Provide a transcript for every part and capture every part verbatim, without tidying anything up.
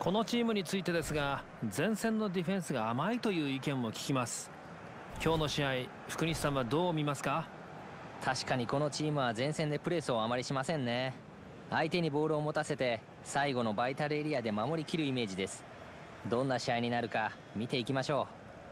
このチームについてですが、前線のディフェンスが甘いという意見も聞きます。今日の試合、福西さんはどう見ますか？ 確かにこのチームは前線でプレスをあまりしませんね。相手にボールを持たせて最後のバイタルエリアで守りきるイメージです。どんな試合になるか見ていきましょ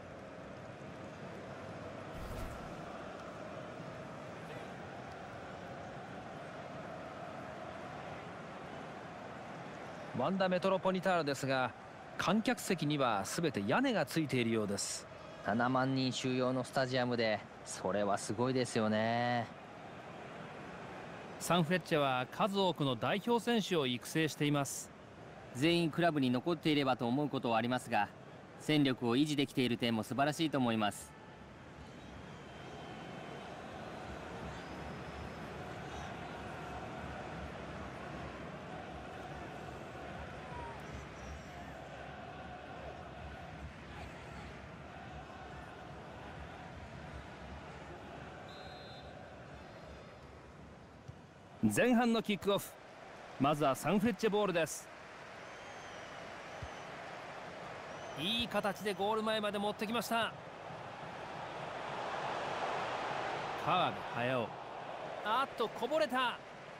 ワンダメトロポリターノですが、観客席には全て屋根がついているようです。 う。ななまんにん収容のスタジアムでそれはすごいですよね。 サンフレッチェは数多くの代表選手を育成しています。 全員クラブに残っていればと思うことはありますが、戦力を維持できている点も素晴らしいと思います。 前半のキックオフ、まずはサンフレッチェボールです。いい形でゴール前まで持ってきました。川辺駿、あっとこぼれた。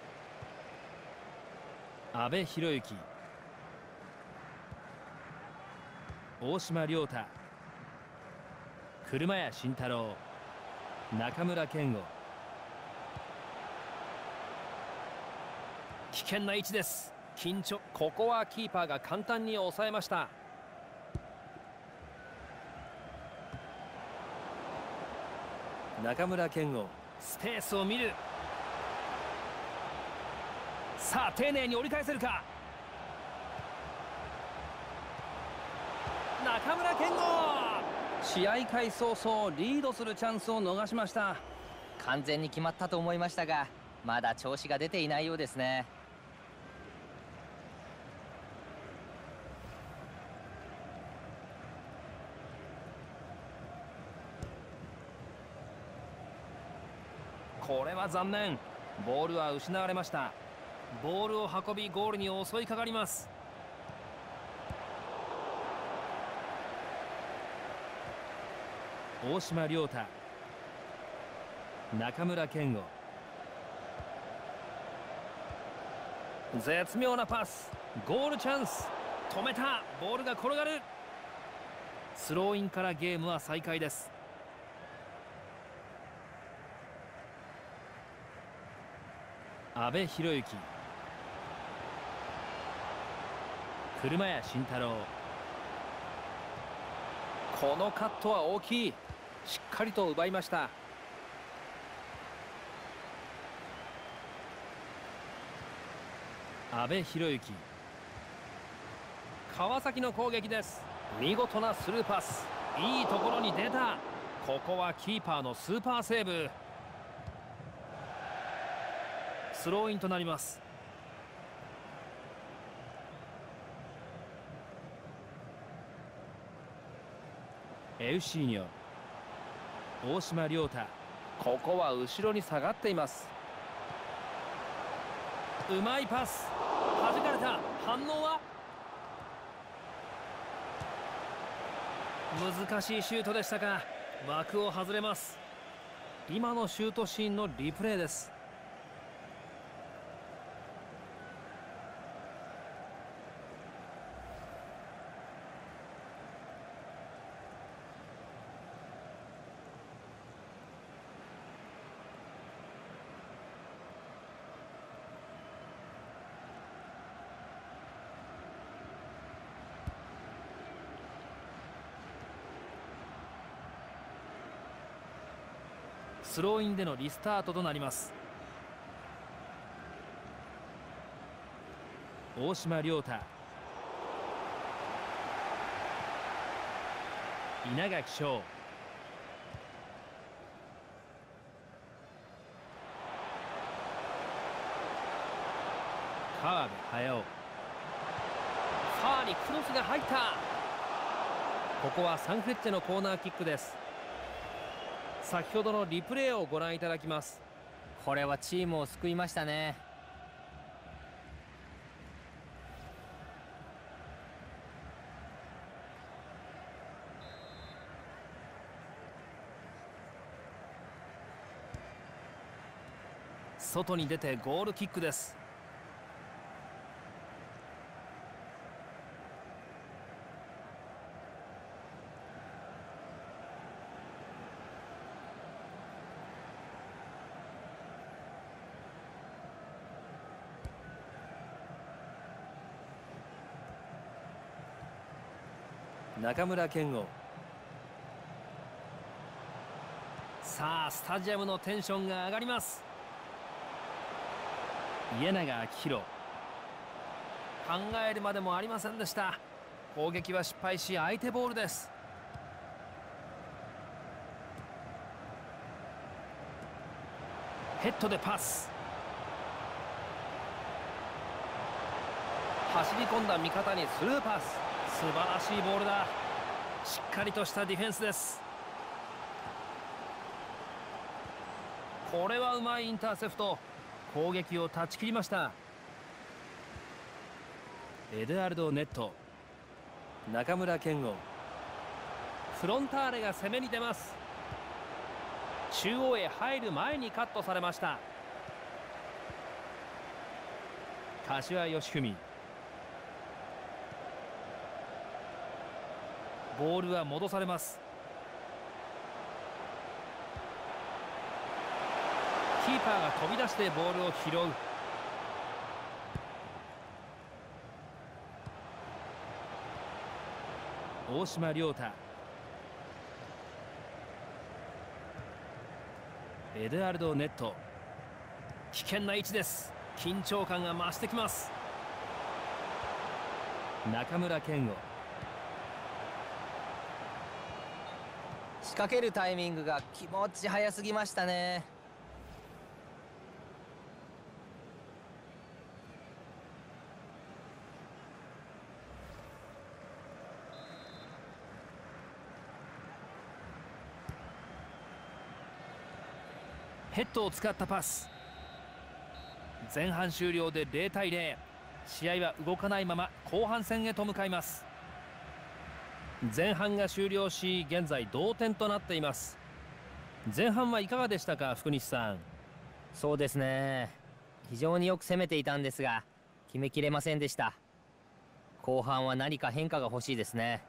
阿部寛之、大島良太、車屋慎太郎、中村健吾。危険な位置です。緊張。ここはキーパーが簡単に抑えました。中村健吾、スペースを見る。さあ丁寧に折り返せるか。中村健吾、試合開始早々リードするチャンスを逃しました。 完全に決まったと思いましたが、まだ調子が出ていないようですね。 これは残念。ボールは失われました。ボールを運びゴールに襲いかかります。大島良太、中村健吾、絶妙なパス。ゴールチャンス。止めた。ボールが転がる。スローインからゲームは再開です。阿部寛之、車屋慎太郎。このカットは大きい。しっかりと奪いました。阿部寛之、川崎の攻撃です。見事なスルーパス。いいところに出た。ここはキーパーのスーパーセーブ。スローインとなります。エウシーニョ、大島良太。ここは後ろに下がっています。うまいパス。弾かれた。反応は難しいシュートでしたが枠を外れます。今のシュートシーンのリプレイです。スローインでのリスタートとなります。大島良太、稲垣翔、川辺駿。ファーにクロスが入った。ここはサンフレッチェのコーナーキックです。先ほどのリプレイをご覧いただきます。 これはチームを救いましたね。 外に出てゴールキックです。中村健吾。さあスタジアムのテンションが上がります。家永明宏。考えるまでもありませんでした。攻撃は失敗し相手ボールです。ヘッドでパス。走り込んだ味方にスルーパス。素晴らしいボールだ。しっかりとしたディフェンスです。これはうまいインターセプト。攻撃を断ち切りました。エドゥアルド・ネット。中村健吾。フロンターレが攻めに出ます。中央へ入る前にカットされました。柏義文。ボールは戻されます。キーパーが飛び出してボールを拾う。大島良太。エドゥアルド・ネット。危険な位置です。緊張感が増してきます。中村健吾。 仕掛けるタイミングが気持ち早すぎましたね。 ヘッドを使ったパス。前半終了でゼロたいゼロ。試合は動かないまま後半戦へと向かいます。前半が終了し現在同点となっています。前半はいかがでしたか、福西さん。 そうですね、非常によく攻めていたんですが決めきれませんでした。後半は何か変化が欲しいですね。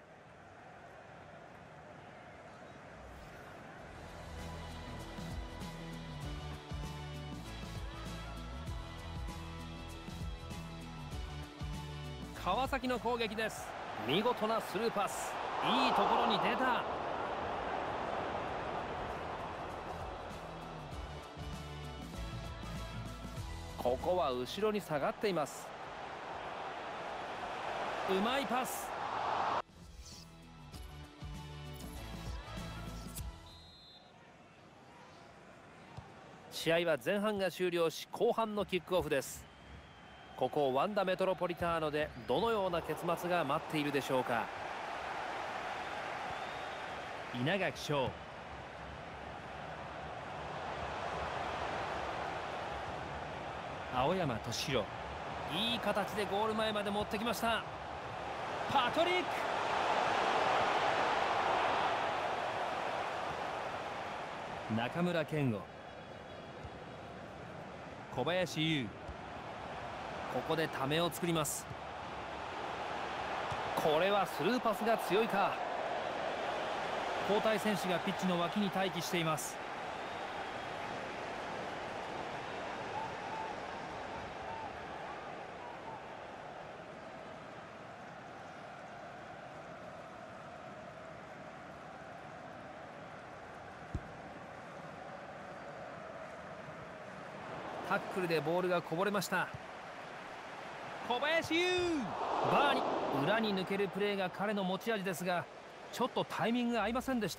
川崎の攻撃です。見事なスルーパス。いいところに出た。ここは後ろに下がっています。うまいパス。試合は前半が終了し後半のキックオフです。ここワンダメトロポリターノでどのような結末が待っているでしょうか。稲垣翔。青山敏弘。いい形でゴール前まで持ってきました。パトリック。中村健吾。小林優。ここでためを作ります。これはスルーパスが強いか。交代選手がピッチの脇に待機しています。タックルでボールがこぼれました。小林優。バーに裏に抜けるプレーが彼の持ち味ですがちょっとタイミングが合いませんでした。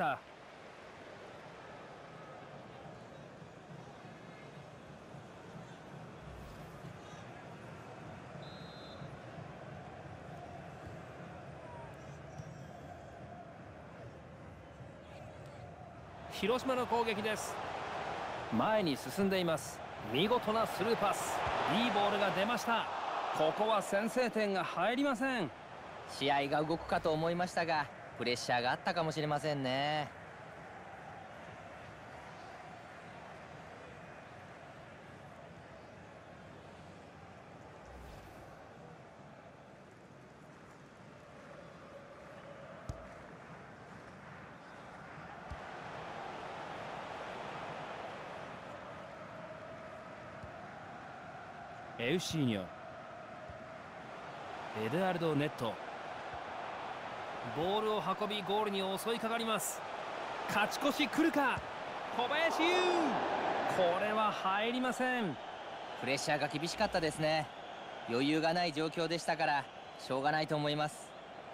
広島の攻撃です。前に進んでいます。見事なスルーパス。いいボールが出ました。ここは先制点が入りません。 試合が動くかと思いましたがプレッシャーがあったかもしれませんね。 エウシーニョ、エドアルド・ネット、ボールを運びゴールに襲いかかります。勝ち越し来るか。小林優、これは入りません。 プレッシャーが厳しかったですね。余裕がない状況でしたからしょうがないと思います。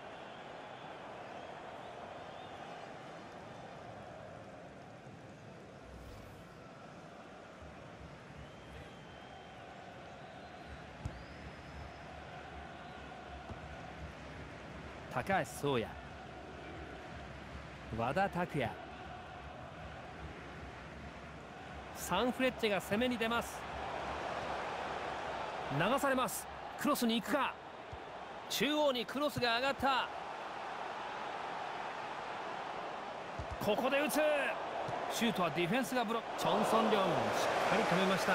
高橋壮也、和田拓也、サンフレッチェが攻めに出ます。流されます。クロスに行くか。中央にクロスが上がった。ここで打つ。シュートはディフェンスがブロック。チョンソンリョンしっかり止めました。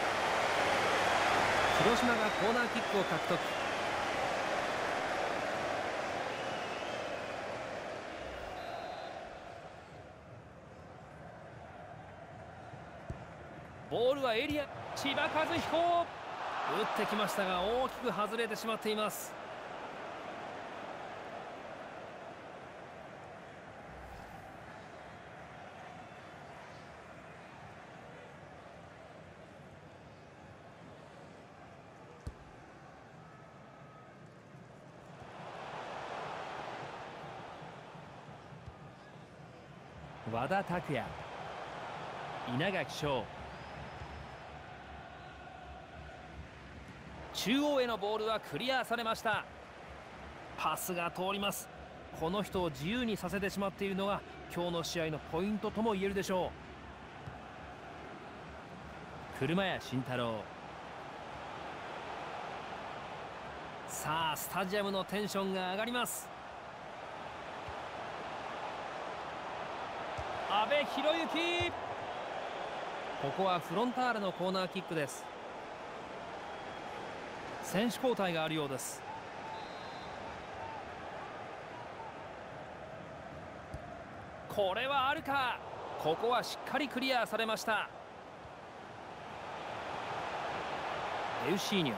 広島がコーナーキックを獲得。ボールはエリア。千葉和彦、打ってきましたが大きく外れてしまっています。和田拓也、稲垣翔、中央へのボールはクリアされました。パスが通ります。この人を自由にさせてしまっているのが今日の試合のポイントとも言えるでしょう。車屋慎太郎、さあスタジアムのテンションが上がります。阿部寛之、ここはフロンターレのコーナーキックです。選手交代があるようです。これはあるか。ここはしっかりクリアされました。エウシーニョ、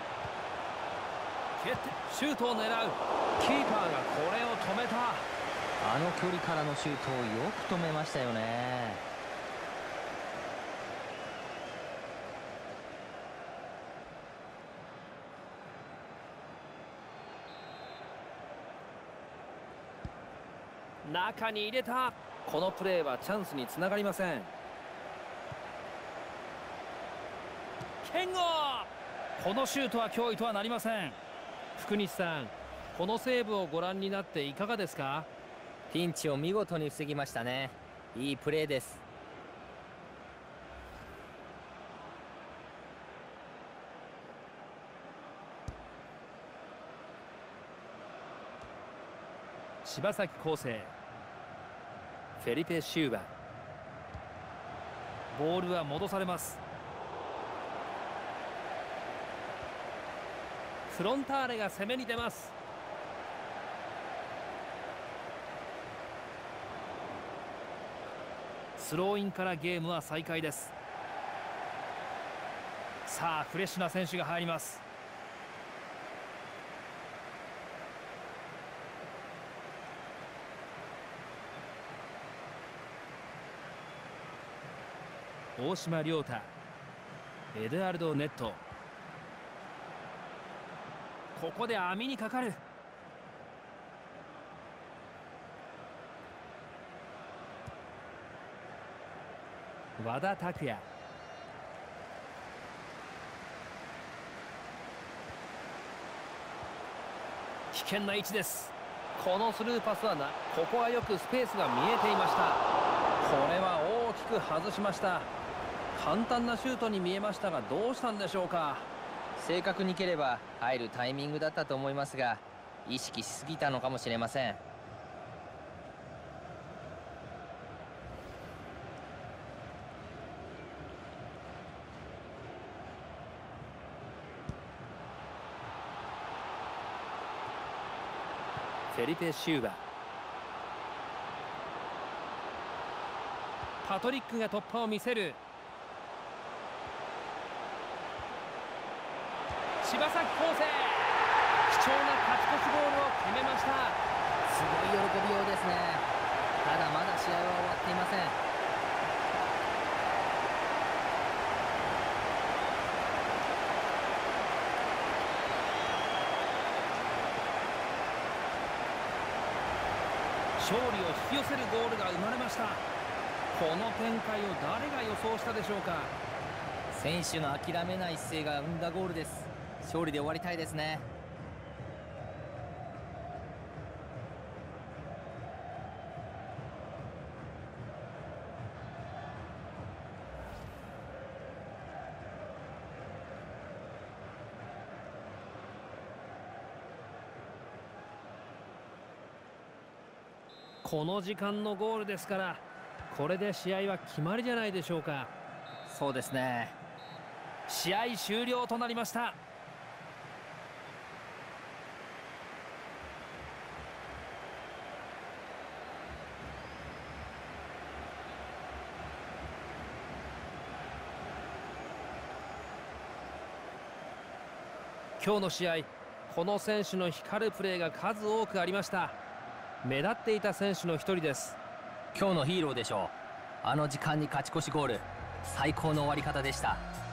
蹴ってシュートを狙う。キーパーがこれを止めた。 あの距離からのシュートをよく止めましたよね。 中に入れた。このプレーはチャンスにつながりません。ケンゴ、このシュートは脅威とはなりません。福西さん、このセーブをご覧になっていかがですか。 ピンチを見事に防ぎましたね。いいプレーです。 柴崎康生、フェリペ・シューバ、ボールは戻されます。フロンターレが攻めに出ます。スローインからゲームは再開です。さあフレッシュな選手が入ります。大島良太、エドアルド・ネット、ここで網にかかる。和田拓也、危険な位置です。このスルーパスはな、ここはよくスペースが見えていました。これは大きく外しました。簡単なシュートに見えましたがどうしたんでしょうか。 正確に蹴れば入るタイミングだったと思いますが意識しすぎたのかもしれません。 フェリペ・シューバ、パトリックが突破を見せる。 柴崎康生、貴重な勝ち越しゴールを決めました。 すごい喜びようですね。ただまだ試合は終わっていません。 勝利を引き寄せるゴールが生まれました。この展開を誰が予想したでしょうか。 選手の諦めない姿勢が生んだゴールです。勝利で終わりたいですね。 この時間のゴールですから、これで試合は決まりじゃないでしょうか。 そうですね。 試合終了となりました。今日の試合、この選手の光るプレーが数多くありました。目立っていた選手の一人です。 今日のヒーローでしょう。あの時間に勝ち越しゴール、最高の終わり方でした。